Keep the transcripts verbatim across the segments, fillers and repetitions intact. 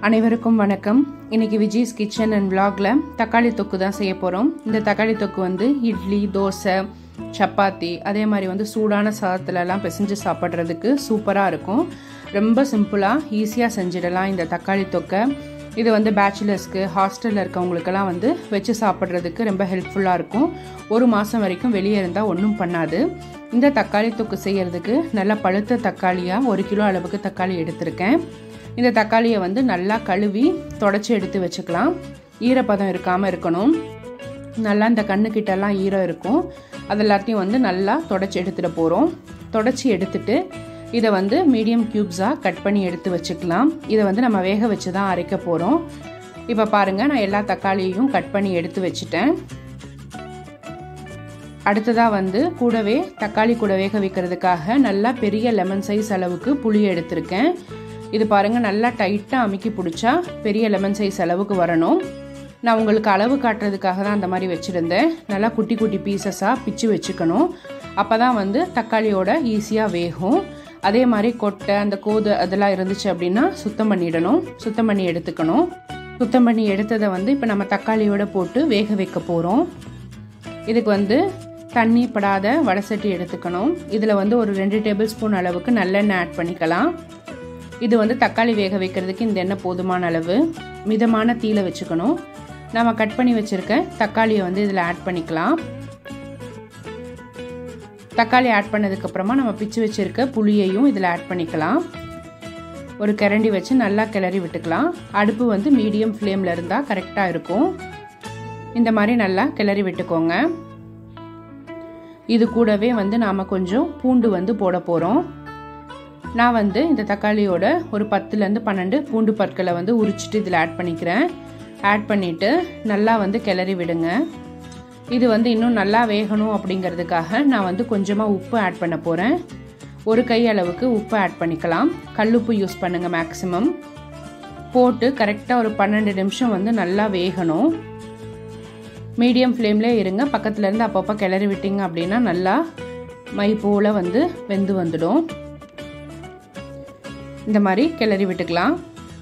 அனைவருக்கும் வணக்கம். இன்னைக்கு விஜய்ஸ் கிச்சன் அண்ட் vlogல தக்காளி தொக்கு தான் செய்ய போகிறோம். இந்த தக்காளி தொக்கு வந்து இட்லி, தோசை, சப்பாத்தி, அதே மாதிரி வந்து சூடான சாதத்துலலாம் பிசைஞ்சு சாப்பிட்றதுக்கு சூப்பராக இருக்கும். ரொம்ப சிம்பிளாக ஈஸியாக செஞ்சிடலாம் இந்த தக்காளி தொக்கை. இது வந்து பேச்சுலர்ஸ்க்கு, ஹாஸ்டலில் இருக்கவங்களுக்கெல்லாம் வந்து வச்சு சாப்பிட்றதுக்கு ரொம்ப ஹெல்ப்ஃபுல்லாக இருக்கும். ஒரு மாதம் வரைக்கும் வெளியே இருந்தால் ஒன்றும் பண்ணாது. இந்த தக்காளி தொக்கு செய்கிறதுக்கு நல்லா பழுத்த தக்காளியாக ஒரு கிலோ அளவுக்கு தக்காளி எடுத்திருக்கேன். இந்த தக்காளியை வந்து நல்லா கழுவி தொடச்சி எடுத்து வச்சுக்கலாம். ஈரப்பதம் இருக்காமல் இருக்கணும். நல்லா இந்த கண்ணுக்கிட்டெல்லாம் ஈரம் இருக்கும். அது எல்லாத்தையும் வந்து நல்லா தொடச்சி எடுத்துகிட்டு போகிறோம். தொடச்சி எடுத்துட்டு இதை வந்து மீடியம் க்யூப்ஸாக கட் பண்ணி எடுத்து வச்சுக்கலாம். இதை வந்து நம்ம வேக வச்சு தான் அரைக்க போகிறோம். இப்போ பாருங்கள், நான் எல்லா தக்காளியையும் கட் பண்ணி எடுத்து வச்சுட்டேன். அடுத்ததாக வந்து கூடவே தக்காளி கூட வேக வைக்கிறதுக்காக நல்லா பெரிய லெமன் சைஸ் அளவுக்கு புளி எடுத்திருக்கேன். இது பாருங்கள், நல்லா டைட்டாக அமுக்கி பிடிச்சா பெரிய லெமன் சைஸ் அளவுக்கு வரணும். நான் உங்களுக்கு அளவு காட்டுறதுக்காக தான் அந்த மாதிரி வச்சுருந்தேன். நல்லா குட்டி குட்டி பீசஸாக பிச்சு வச்சுக்கணும். அப்போ தான் வந்து தக்காளியோட ஈஸியாக வேகும். அதே மாதிரி கொட்டை, அந்த கோது அதெல்லாம் இருந்துச்சு அப்படின்னா சுத்தம் பண்ணிடணும். சுத்தம் பண்ணி எடுத்துக்கணும். சுத்தம் பண்ணி எடுத்ததை வந்து இப்போ நம்ம தக்காளியோட போட்டு வேக வைக்க போகிறோம். இதுக்கு வந்து தண்ணி படாத வடசட்டி எடுத்துக்கணும். இதில் வந்து ஒரு ரெண்டு டேபிள் ஸ்பூன் அளவுக்கு நல்லெண்ணெய் ஆட் பண்ணிக்கலாம். இது வந்து தக்காளி வேக வைக்கிறதுக்கு இந்த எண்ணெய் போதுமான அளவு. மிதமான தீயில வச்சுக்கணும். நம்ம கட் பண்ணி வச்சுருக்க தக்காளியை வந்து இதில் ஆட் பண்ணிக்கலாம். தக்காளி ஆட் பண்ணதுக்கப்புறமா நம்ம பிச்சு வச்சுருக்க புளியையும் இதில் ஆட் பண்ணிக்கலாம். ஒரு கரண்டி வச்சு நல்லா கிளறி விட்டுக்கலாம். அடுப்பு வந்து மீடியம் ஃப்ளேமில் இருந்தால் கரெக்டாக இருக்கும். இந்த மாதிரி நல்லா கிளறி விட்டுக்கோங்க. இது கூடவே வந்து நாம் கொஞ்சம் பூண்டு வந்து போட போகிறோம். நான் வந்து இந்த தக்காளியோட ஒரு பத்துலேருந்து பன்னெண்டு பூண்டு பற்களை வந்து உரிச்சிட்டு இதில் ஆட் பண்ணிக்கிறேன். ஆட் பண்ணிவிட்டு நல்லா வந்து கிளறி விடுங்க. இது வந்து இன்னும் நல்லா வேகணும் அப்படிங்கிறதுக்காக நான் வந்து கொஞ்சமாக உப்பு ஆட் பண்ண போகிறேன். ஒரு கை அளவுக்கு உப்பு ஆட் பண்ணிக்கலாம். கல்லுப்பு யூஸ் பண்ணுங்கள் மேக்ஸிமம். போட்டு கரெக்டாக ஒரு பன்னெண்டு நிமிஷம் வந்து நல்லா வேகணும். மீடியம் ஃப்ளேம்லேயே இருங்க. பக்கத்துலேருந்து அப்பப்போ கிளறி விட்டிங்க அப்படின்னா நல்லா மை போல் வந்து வெந்து வந்துடும். இந்த மாதிரி கிளறி விட்டுக்கலாம்.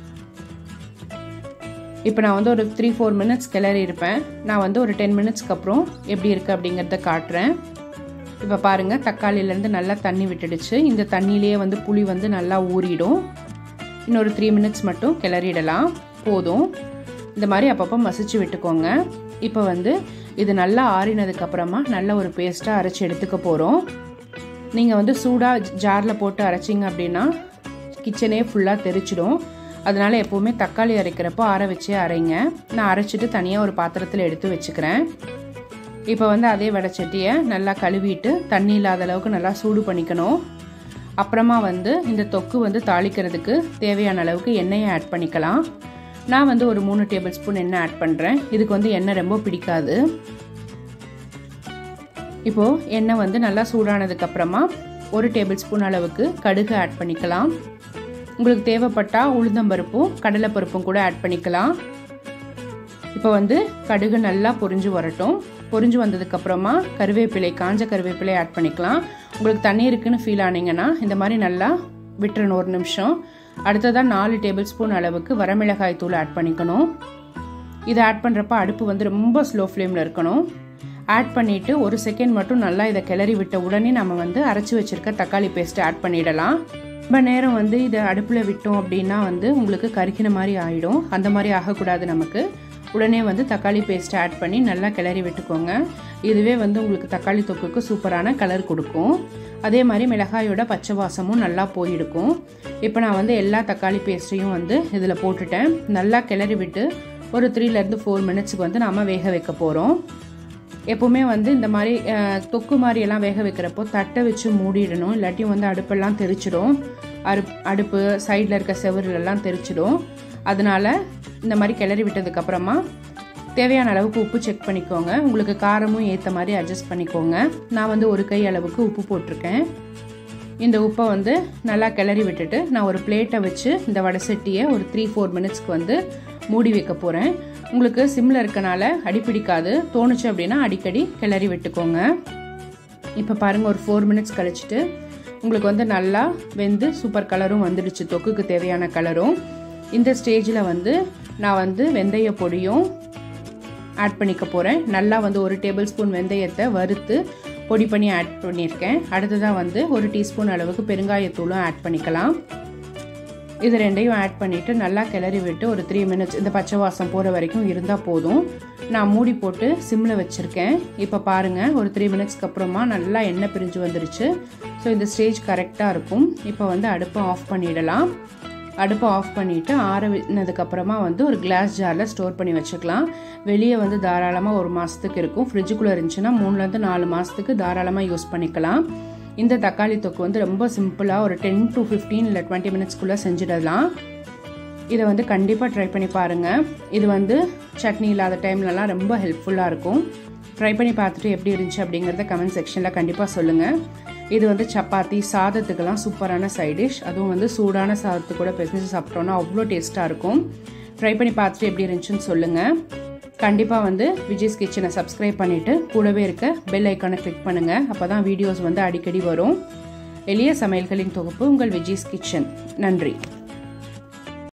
இப்போ நான் வந்து ஒரு த்ரீ ஃபோர் மினிட்ஸ் கிளறி இருப்பேன். நான் வந்து ஒரு டென் மினிட்ஸ்க்கு அப்புறம் எப்படி இருக்குது அப்படிங்கிறத காட்டுறேன். இப்போ பாருங்கள், தக்காளியிலேருந்து நல்லா தண்ணி விட்டுடுச்சு. இந்த தண்ணியிலேயே வந்து புளி வந்து நல்லா ஊறிடும். இன்னொரு த்ரீ மினிட்ஸ் மட்டும் கிளறிடலாம். போதும். இந்த மாதிரி அப்பப்போ மசிச்சு விட்டுக்கோங்க. இப்போ வந்து இது நல்லா ஆறினதுக்கப்புறமா நல்ல ஒரு பேஸ்ட்டாக அரைச்சி எடுத்துக்க போகிறோம். நீங்கள் வந்து சூடாக ஜாரில் போட்டு அரைச்சிங்க அப்படின்னா கிச்சனே ஃபுல்லாக தெரிச்சிடும். அதனால் எப்போவுமே தக்காளி அரைக்கிறப்போ ஆற வச்சே அரைங்க. நான் அரைச்சிட்டு தனியாக ஒரு பாத்திரத்தில் எடுத்து வச்சுக்கிறேன். இப்போ வந்து அதே வடைச்சட்டியை நல்லா கழுவிட்டு தண்ணி இல்லாத அளவுக்கு நல்லா சூடு பண்ணிக்கணும். அப்புறமா வந்து இந்த தொக்கு வந்து தாளிக்கிறதுக்கு தேவையான அளவுக்கு எண்ணெயை ஆட் பண்ணிக்கலாம். நான் வந்து ஒரு மூணு டேபிள் ஸ்பூன் எண்ணெய் ஆட் பண்ணுறேன். இதுக்கு வந்து எண்ணெய் ரொம்ப பிடிக்காது. இப்போது எண்ணெய் வந்து நல்லா சூடானதுக்கப்புறமா ஒரு டேபிள் ஸ்பூன் அளவுக்கு கடுகு ஆட் பண்ணிக்கலாம். உங்களுக்கு தேவைப்பட்டால் உளுந்தம்பருப்பும் கடலைப்பருப்பும் கூட ஆட் பண்ணிக்கலாம். இப்போ வந்து கடுகு நல்லா பொரிஞ்சு வரட்டும். பொரிஞ்சு வந்ததுக்கப்புறமா கருவேப்பிலை, காஞ்ச கருவேப்பிலை ஆட் பண்ணிக்கலாம். உங்களுக்கு தண்ணி இருக்குன்னு ஃபீல் ஆனீங்கன்னா இந்த மாதிரி நல்லா விட்டுறணும் ஒரு நிமிஷம். அடுத்ததாக நாலு டேபிள் ஸ்பூன் அளவுக்கு வரமிளகாய் தூள் ஆட் பண்ணிக்கணும். இதை ஆட் பண்ணுறப்ப அடுப்பு வந்து ரொம்ப ஸ்லோ ஃப்ளேமில் இருக்கணும். ஆட் பண்ணிவிட்டு ஒரு செகண்ட் மட்டும் நல்லா இதை கிளறி விட்ட உடனே நம்ம வந்து அரைச்சி வச்சுருக்க தக்காளி பேஸ்ட்டு ஆட் பண்ணிடலாம். ரொம்ப நேரம் வந்து இதை அடுப்பில் விட்டோம் அப்படின்னா வந்து உங்களுக்கு கரிக்கின மாதிரி ஆகிடும். அந்த மாதிரி ஆகக்கூடாது. நமக்கு உடனே வந்து தக்காளி பேஸ்ட்டை ஆட் பண்ணி நல்லா கிளறி விட்டுக்கோங்க. இதுவே வந்து உங்களுக்கு தக்காளி தொக்குக்கு சூப்பரான கலர் கொடுக்கும். அதே மாதிரி மிளகாயோட பச்சை வாசமும் நல்லா போயிடுக்கும். இப்போ நான் வந்து எல்லா தக்காளி பேஸ்ட்டையும் வந்து இதில் போட்டுட்டேன். நல்லா கிளறி விட்டு ஒரு த்ரீலேருந்து ஃபோர் மினிட்ஸுக்கு வந்து நாம் வேக வைக்க போகிறோம். எப்போவுமே வந்து இந்த மாதிரி தொக்கு மாதிரியெல்லாம் வேக வைக்கிறப்போ தட்டை வச்சு மூடிடணும். இல்லாட்டியும் வந்து அடுப்பெல்லாம் தெரிச்சிடும். அரு அடுப்பு சைடில் இருக்க செவருலெல்லாம் தெரிச்சிடும். அதனால் இந்த மாதிரி கிளறி விட்டதுக்கப்புறமா தேவையான அளவுக்கு உப்பு செக் பண்ணிக்கோங்க. உங்களுக்கு காரமும் ஏற்ற மாதிரி அட்ஜஸ்ட் பண்ணிக்கோங்க. நான் வந்து ஒரு கை அளவுக்கு உப்பு போட்டிருக்கேன். இந்த உப்பை வந்து நல்லா கிளறி விட்டுட்டு நான் ஒரு பிளேட்டை வச்சு இந்த வடைசட்டியை ஒரு த்ரீ ஃபோர் மினிட்ஸ்க்கு வந்து மூடி வைக்க போகிறேன். உங்களுக்கு சிம்மில் இருக்கனால அடிப்பிடிக்காது. தோணுச்சு அப்படின்னா அடிக்கடி கிளறி விட்டுக்கோங்க. இப்போ பாருங்கள், ஒரு ஃபோர் மினிட்ஸ் கழிச்சிட்டு உங்களுக்கு வந்து நல்லா வெந்து சூப்பர் கலரும் வந்துடுச்சு. தொக்குக்கு தேவையான கலரும். இந்த ஸ்டேஜில் வந்து நான் வந்து வெந்தய பொடியும் ஆட் பண்ணிக்க போகிறேன். நல்லா வந்து ஒரு டேபிள் ஸ்பூன் வெந்தயத்தை வறுத்து பொடி பண்ணி ஆட் பண்ணியிருக்கேன். அடுத்ததாக வந்து ஒரு டீஸ்பூன் அளவுக்கு பெருங்காயத்தூளும் ஆட் பண்ணிக்கலாம். இது ரெண்டையும் ஆட் பண்ணிவிட்டு நல்லா கிளறி விட்டு ஒரு த்ரீ மினிட்ஸ் இந்த பச்சை வாசம் போகிற வரைக்கும் இருந்தால் போதும். நான் மூடி போட்டு சிம்மில் வச்சுருக்கேன். இப்போ பாருங்கள், ஒரு த்ரீ மினிட்ஸ்க்கு அப்புறமா நல்லா எண்ணெய் பிரிஞ்சு வந்துருச்சு. ஸோ இந்த ஸ்டேஜ் கரெக்டாக இருக்கும். இப்போ வந்து அடுப்பை ஆஃப் பண்ணிடலாம். அடுப்பை ஆஃப் பண்ணிவிட்டு ஆறினதுக்கப்புறமா வந்து ஒரு கிளாஸ் ஜாரில் ஸ்டோர் பண்ணி வச்சுக்கலாம். வெளியே வந்து தாராளமாக ஒரு மாதத்துக்கு இருக்கும். ஃப்ரிட்ஜுக்குள்ளே இருந்துச்சுன்னா மூணுலேருந்து நாலு மாதத்துக்கு தாராளமாக யூஸ் பண்ணிக்கலாம். இந்த தக்காளி தொக்கு வந்து ரொம்ப சிம்பிளாக ஒரு டென் டு ஃபிஃப்டீன் இல்லை டுவெண்ட்டி மினிட்ஸ்க்குள்ளே செஞ்சிடலாம். இதை வந்து கண்டிப்பாக ட்ரை பண்ணி பாருங்கள். இது வந்து சட்னி இல்லாத டைம்லலாம் ரொம்ப ஹெல்ப்ஃபுல்லாக இருக்கும். ட்ரை பண்ணி பார்த்துட்டு எப்படி இருந்துச்சு அப்படிங்கிறத கமெண்ட் செக்ஷனில் கண்டிப்பாக சொல்லுங்கள். இது வந்து சப்பாத்தி சாதத்துக்கெல்லாம் சூப்பரான சைட் டிஷ். அதுவும் வந்து சூடான சாதத்து கூட பிசைஞ்சு சாப்பிட்டோன்னா அவ்வளோ டேஸ்ட்டாக இருக்கும். ட்ரை பண்ணி பார்த்துட்டு எப்படி இருந்துச்சுன்னு சொல்லுங்கள். கண்டிப்பாக வந்து விஜய்ஸ் கிச்சனை சப்ஸ்கிரைப் பண்ணிவிட்டு கூடவே இருக்க பெல் ஐக்கானை கிளிக் பண்ணுங்கள். அப்போ தான் வீடியோஸ் வந்து அடிக்கடி வரும். எளிய சமையல்களின் தொகுப்பு உங்கள் விஜய்ஸ் கிச்சன். நன்றி.